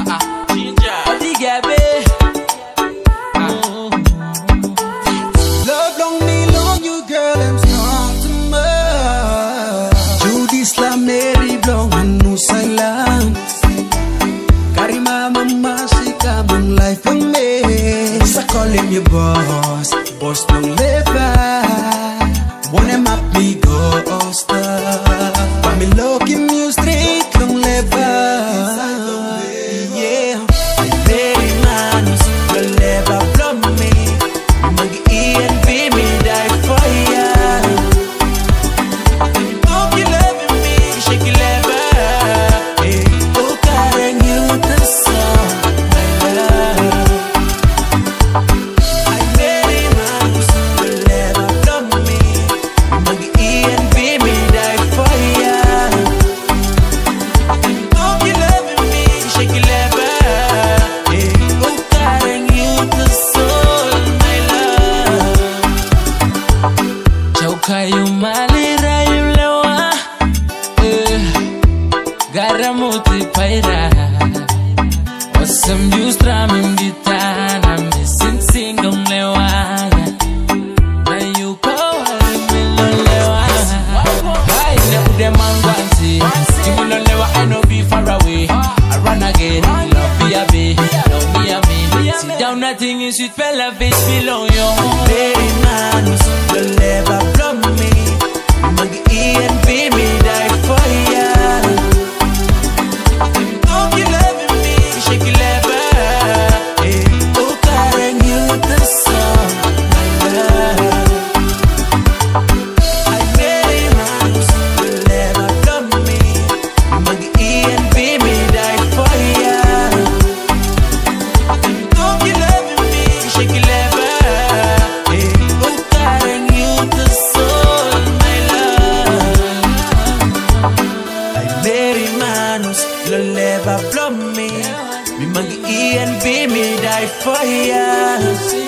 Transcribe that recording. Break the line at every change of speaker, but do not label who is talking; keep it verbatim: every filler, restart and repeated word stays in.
Addie, Gabby.
Love long me long you girl I'm strong to much. Judy Slam Mary Blong Hanu Sailang Kari mama masika mong life ang me. Sa calling you boss, boss long level. Wanna map me ghost. Pamiloki me straight long level. Yeah, I very manus the level from me. Mag-i and be me die for ya. Hope you loving me, shake your level. Hey, oh Kareng you the song, my love. I very manus the level from me. Mag-i and be me die for ya. Hope you loving me, shake your level. Hey, oh Kareng you the soul, my love.
Chauka yu malira yu lewa, eh, garamuti paira. Wasam juice tramim gitana, missing singong lewa. Na yu kawali lewa. Hi, ne ude mangwanti. Jimulo lewa, I know be far away. I run again, love be a bit, love me a bit. Sit down, nothing is sweet, fella face below you.
Very manus the level from me. Mag-i and be me die for ya. Hope you loving me, shake your level. Hey, oh Kareng you the song, my love. I very manus the level from me. Mag-i and be me die for ya. Hope you loving me, shake your level. Hey, oh Kareng you the soul, my love. I very manus the level from me. Me mag-i and be me die for ya.